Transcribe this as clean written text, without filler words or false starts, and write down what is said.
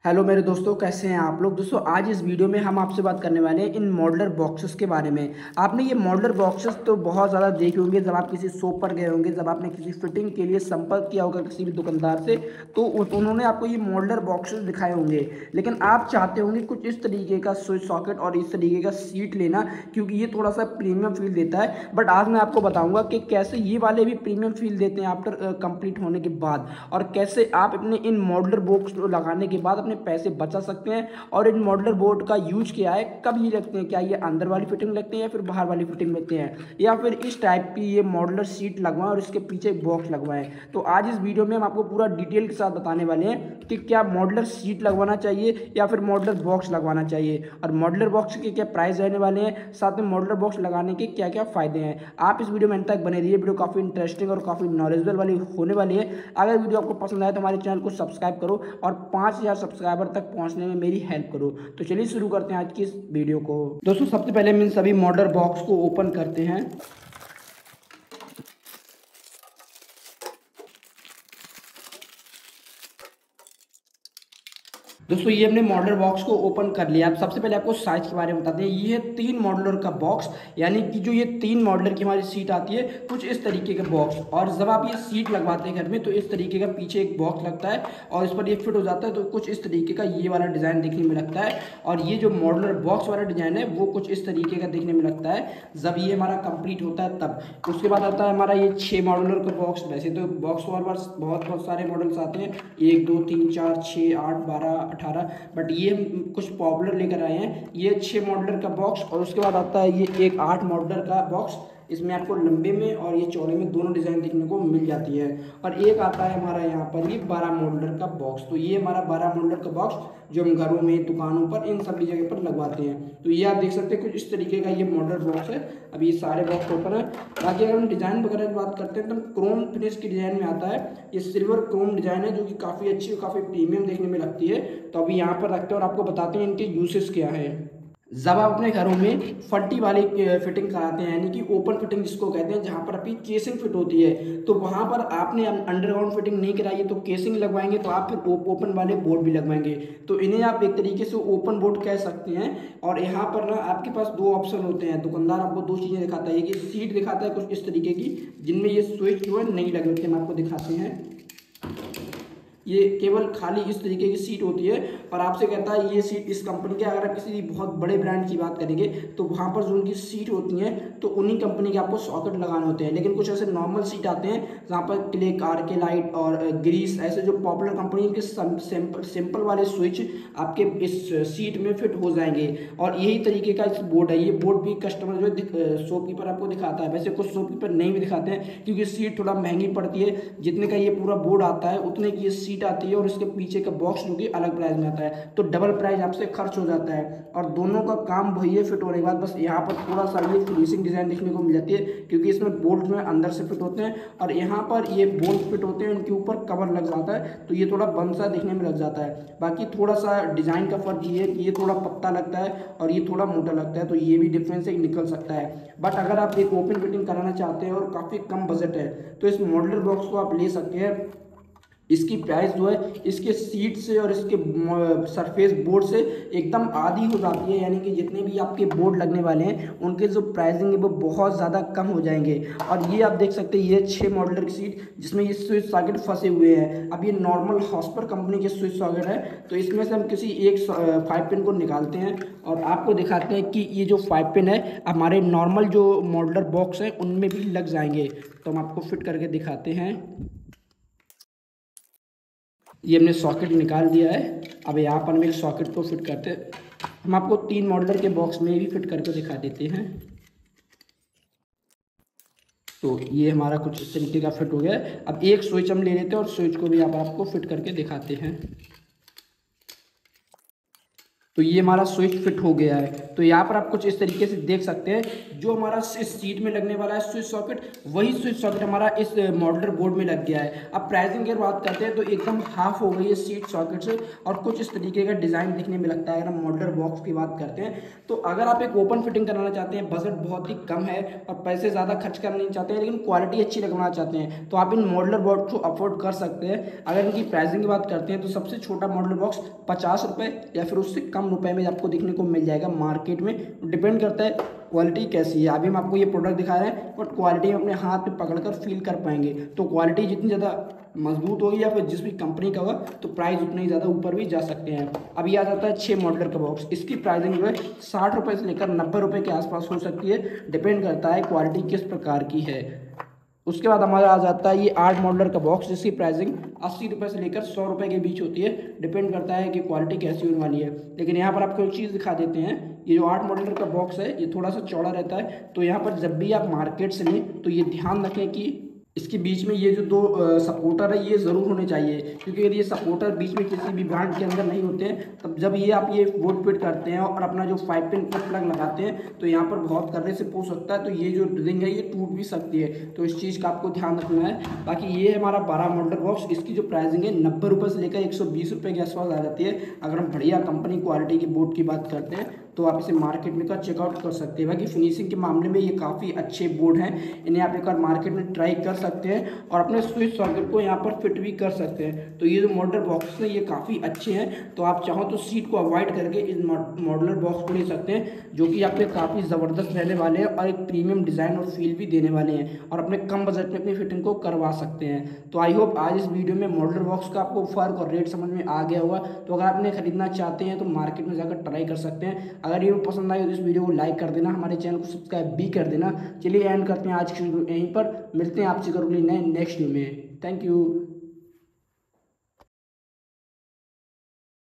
Hello मेरे दोस्तों, कैसे हैं आप लोग। दोस्तों आज इस वीडियो में हम आपसे बात करने वाले हैं इन मॉडलर बॉक्सेस के बारे में। आपने ये मॉडलर बॉक्सेस तो बहुत ज़्यादा देखे होंगे जब आप किसी शॉप पर गए होंगे, जब आपने किसी फिटिंग के लिए संपर्क किया होगा किसी भी दुकानदार से, तो उन्होंने आपको ये मॉडलर बॉक्सेस दिखाए होंगे। लेकिन आप चाहते होंगे कुछ इस तरीके का स्विच सॉकेट और इस तरीके का सीट लेना, क्योंकि ये थोड़ा सा प्रीमियम फील देता है। बट आज मैं आपको बताऊँगा कि कैसे ये वाले भी प्रीमियम फील देते हैं आफ्टर कंप्लीट होने के बाद, और कैसे आप अपने इन मॉडलर बॉक्स लगाने के बाद अपने पैसे बचा सकते हैं। और इन मॉडलर बोर्ड का यूज क्या है, कब ये लगते हैं, क्या ये अंदर वाली फिटिंग लगते हैं या फिर बाहर वाली फिटिंग लगते हैं, या फिर इस टाइप की ये मॉडलर सीट लगवाएं और इसके पीछे एक बॉक्स लगवाएं। तो आज इस वीडियो में हम आपको पूरा डिटेल के साथ बताने वाले हैं कि क्या मॉडलर सीट लगवाना चाहिए या फिर मॉडलर बॉक्स लगवाना चाहिए, और मॉडलर बॉक्स के क्या प्राइस रहने वाले हैं, साथ में मॉडलर बॉक्स लगाने के क्या क्या फायदे हैं। आप इस वीडियो में अंत तक बने रहिए, वीडियो काफ़ी इंटरेस्टिंग और काफ़ी नॉलेजेबल वाली होने वाली है। अगर वीडियो आपको पसंद आए तो हमारे चैनल को सब्सक्राइब करो और 5000 सब्सक्राइबर तक पहुंचने में मेरी हेल्प करो। तो चलिए शुरू करते हैं आज की इस वीडियो को। दोस्तों सबसे पहले हम इन सभी मॉडलर बॉक्स को ओपन करते हैं। दोस्तों ये हमने मॉडलर बॉक्स को ओपन कर लिया। अब सबसे पहले आपको साइज के बारे में बताते हैं। ये है 3 मॉडलर का बॉक्स, यानी कि जो ये 3 मॉडलर की हमारी सीट आती है, कुछ इस तरीके का बॉक्स। और जब आप ये सीट लगवाते हैं घर में तो इस तरीके का पीछे एक बॉक्स लगता है और इस पर ये फिट हो जाता है, तो कुछ इस तरीके का ये वाला डिज़ाइन देखने में लगता है। और ये जो मॉडलर बॉक्स वाला डिज़ाइन है वो कुछ इस तरीके का देखने में लगता है जब ये हमारा कंप्लीट होता है तब। उसके बाद आता है हमारा ये 6 मॉडलर का बॉक्स। वैसे तो बॉक्स और बहुत बहुत सारे मॉडल्स आते हैं, 1 2 3 4 6 8 12 18, बट ये हम कुछ पॉपुलर लेकर आए हैं। ये 6 मॉडलर का बॉक्स, और उसके बाद आता है ये एक 8 मॉडलर का बॉक्स। इसमें आपको लंबे में और ये चौड़े में दोनों डिज़ाइन देखने को मिल जाती है। और एक आता है हमारा यहाँ पर ये 12 मॉडलर का बॉक्स। तो ये हमारा 12 मॉडलर का बॉक्स जो हम घरों में, दुकानों पर, इन सभी जगह पर लगवाते हैं। तो ये आप देख सकते हैं कुछ इस तरीके का ये मॉडलर बॉक्स है। अब ये सारे बॉक्स ओपन है। बाकी अगर हम डिज़ाइन वगैरह की बात करते हैं तो क्रोम फिनिश की डिज़ाइन में आता है। ये सिल्वर क्रोम डिज़ाइन है जो कि काफ़ी अच्छी और काफ़ी प्रीमियम देखने में लगती है। तो अभी यहाँ पर रखते हैं और आपको बताते हैं इनके यूसेस क्या है। जब आप अपने घरों में फट्टी वाली फिटिंग कराते हैं, यानी कि ओपन फिटिंग जिसको कहते हैं, जहां पर आपकी केसिंग फिट होती है, तो वहां पर आपने अंडरग्राउंड फिटिंग नहीं कराई है तो केसिंग लगवाएंगे, तो आप फिर ओपन वाले बोर्ड भी लगवाएंगे। तो इन्हें आप एक तरीके से ओपन बोर्ड कह सकते हैं। और यहाँ पर ना आपके पास दो ऑप्शन होते हैं। दुकानदार आपको दो चीज़ें दिखाता है, कि सीट दिखाता है कुछ इस तरीके की जिनमें ये स्विच जो है नहीं लगे होते हैं। हम आपको दिखाते हैं, ये केवल खाली इस तरीके की सीट होती है और आपसे कहता है ये सीट इस कंपनी के। अगर आप किसी बहुत बड़े ब्रांड की बात करेंगे तो वहाँ पर जो उनकी सीट होती हैं तो उन्हीं कंपनी के आपको सॉकेट लगाने होते हैं। लेकिन कुछ ऐसे नॉर्मल सीट आते हैं जहाँ पर क्लिक, आरके लाइट और ग्रीस, ऐसे जो पॉपुलर कंपनी के सिंपल वाले स्विच आपके इस सीट में फिट हो जाएंगे। और यही तरीके का इस बोर्ड है। ये बोर्ड भी कस्टमर जो है शॉपकीपर आपको दिखाता है। वैसे कुछ शॉपकीपर नहीं भी दिखाते हैं क्योंकि सीट थोड़ा महंगी पड़ती है। जितने का ये पूरा बोर्ड आता है उतने की ये सीट आती है और इसके पीछे का बॉक्स जो कि अलग प्राइस में आता है, तो डबल प्राइस आपसे खर्च हो जाता है। और दोनों का काम वही है फिट होने के बाद, बस यहाँ पर थोड़ा सा ये फिनिशिंग डिजाइन देखने को मिल जाती है क्योंकि इसमें बोल्ट जो है अंदर से फिट होते हैं और यहाँ पर ये बोल्ट फिट होते हैं, उनके ऊपर कवर लग जाता है, तो ये थोड़ा बंद सा देखने में लग जाता है। बाकी थोड़ा सा डिजाइन का फर्क ये है कि ये थोड़ा पत्ता लगता है और ये थोड़ा मोटा लगता है, तो ये भी डिफरेंस एक निकल सकता है। बट अगर आप एक ओपन फिटिंग कराना चाहते हैं और काफ़ी कम बजट है तो इस मॉडलर बॉक्स को आप ले सकते हैं। इसकी प्राइस जो है इसके सीट से और इसके सरफेस बोर्ड से एकदम आधी हो जाती है, यानी कि जितने भी आपके बोर्ड लगने वाले हैं उनके जो प्राइसिंग है वो बहुत ज़्यादा कम हो जाएंगे। और ये आप देख सकते हैं, ये 6 मॉडलर की सीट जिसमें ये स्विच सॉकेट फंसे हुए हैं। अब ये नॉर्मल हॉस्पर कंपनी के स्विच सॉकेट है, तो इसमें से हम किसी एक 5 पिन को निकालते हैं और आपको दिखाते हैं कि ये जो 5 पिन है हमारे नॉर्मल जो मॉडलर बॉक्स है उनमें भी लग जाएंगे। तो हम आपको फिट करके दिखाते हैं। ये हमने सॉकेट निकाल दिया है। अब यहाँ पर हम एक सॉकेट को फिट करते हैं। हम आपको 3 मॉडलर के बॉक्स में भी फिट करके दिखा देते हैं। तो ये हमारा कुछ इस तरीके का फिट हो गया है। अब एक स्विच हम ले लेते हैं और स्विच को भी यहाँ पर आपको फिट करके दिखाते हैं। तो ये हमारा स्विच फिट हो गया है। तो यहाँ पर आप कुछ इस तरीके से देख सकते हैं, जो हमारा इस सीट में लगने वाला है स्विच सॉकेट, वही स्विच सॉकेट हमारा इस मॉड्यूलर बोर्ड में लग गया है। अब प्राइसिंग की बात करते हैं तो एकदम हाफ हो गई है सीट सॉकेट से, और कुछ इस तरीके का डिज़ाइन दिखने में लगता है अगर हम मॉड्यूलर बॉक्स की बात करते हैं। तो अगर आप एक ओपन फिटिंग कराना चाहते हैं, बजट बहुत ही कम है और पैसे ज़्यादा खर्च करना नहीं चाहते हैं, लेकिन क्वालिटी अच्छी लगवाना चाहते हैं, तो आप इन मॉड्यूलर बॉक्स को अफोर्ड कर सकते हैं। अगर इनकी प्राइसिंग की बात करते हैं तो सबसे छोटा मॉड्यूलर बॉक्स 50 रुपये या फिर उससे कम रुपए में आपको देखने को मिल जाएगा मार्केट में। डिपेंड करता है क्वालिटी कैसी है। अभी हम आपको ये प्रोडक्ट दिखा रहे हैं, बट क्वालिटी हम अपने हाथ में पकड़कर फील कर पाएंगे। तो क्वालिटी जितनी ज़्यादा मजबूत होगी या फिर जिस भी कंपनी का होगा, तो प्राइस उतना ही ज़्यादा ऊपर भी जा सकते हैं। अभी आ जाता है 6 मॉडलर का बॉक्स। इसकी प्राइसिंग जो है 60 रुपये से लेकर 90 रुपये के आसपास हो सकती है, डिपेंड करता है क्वालिटी किस प्रकार की है। उसके बाद हमारा आ जाता है ये 8 मॉडलर का बॉक्स, जिसकी प्राइसिंग 80 रुपये से लेकर 100 रुपये के बीच होती है। डिपेंड करता है कि क्वालिटी कैसी होने वाली है। लेकिन यहाँ पर आपको एक चीज़ दिखा देते हैं, ये जो 8 मॉडलर का बॉक्स है ये थोड़ा सा चौड़ा रहता है। तो यहाँ पर जब भी आप मार्केट से लें तो ये ध्यान रखें कि इसके बीच में ये जो दो सपोर्टर है ये ज़रूर होने चाहिए, क्योंकि यदि ये सपोर्टर बीच में किसी भी ब्रांड के अंदर नहीं होते हैं, तब जब ये आप ये बोर्ड फिट करते हैं और अपना जो 5 पिन का प्लग लगाते हैं तो यहाँ पर बहुत करने से पूछ सकता है, तो ये जो रिंग है ये टूट भी सकती है। तो इस चीज़ का आपको ध्यान रखना है। बाकी ये हमारा 12 मॉडल बॉक्स, इसकी जो प्राइसिंग है 90 रुपये से लेकर 120 रुपये के आसपास आ जाती है। अगर हम बढ़िया कंपनी क्वालिटी के बोर्ड की बात करते हैं तो आप इसे मार्केट में का चेकआउट कर सकते हैं। बाकी फिनिशिंग के मामले में ये काफ़ी अच्छे बोर्ड हैं, इन्हें आप एक बार मार्केट में ट्राई कर सकते हैं और अपने स्विच सॉकेट को यहाँ पर फिट भी कर सकते हैं। तो ये जो मॉडलर बॉक्स है ये काफ़ी अच्छे हैं। तो आप चाहो तो सीट को अवॉइड करके इस मॉडलर बॉक्स को ले सकते हैं, जो कि आपके काफ़ी ज़बरदस्त रहने वाले हैं और एक प्रीमियम डिज़ाइन और फील भी देने वाले हैं, और अपने कम बजट में अपनी फिटिंग को करवा सकते हैं। तो आई होप आज इस वीडियो में मॉडलर बॉक्स का आपको फ़र्क और रेट समझ में आ गया होगा। तो अगर आप इन्हें खरीदना चाहते हैं तो मार्केट में जाकर ट्राई कर सकते हैं। अगर ये पसंद आए तो इस वीडियो को लाइक कर देना, हमारे चैनल को सब्सक्राइब भी कर देना। चलिए एंड करते हैं आज की वीडियो यहीं पर, मिलते हैं आपसे करोगे नए नेक्स्ट वीडियो में। Thank you.